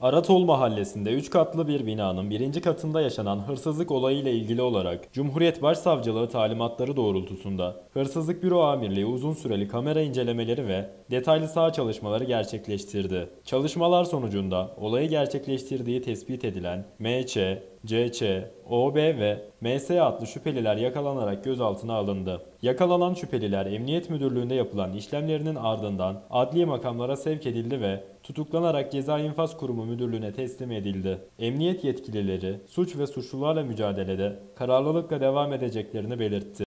Aratol Mahallesi'nde 3 katlı bir binanın birinci katında yaşanan hırsızlık olayı ile ilgili olarak Cumhuriyet Başsavcılığı talimatları doğrultusunda Hırsızlık Büro Amirliği uzun süreli kamera incelemeleri ve detaylı saha çalışmaları gerçekleştirdi. Çalışmalar sonucunda olayı gerçekleştirdiği tespit edilen M.Ç., C.Ç., O.B. ve M.S. adlı şüpheliler yakalanarak gözaltına alındı. Yakalanan şüpheliler Emniyet Müdürlüğü'nde yapılan işlemlerinin ardından adli makamlara sevk edildi ve tutuklanarak Ceza İnfaz Kurumu Müdürlüğü'ne teslim edildi. Emniyet yetkilileri suç ve suçlularla mücadelede kararlılıkla devam edeceklerini belirtti.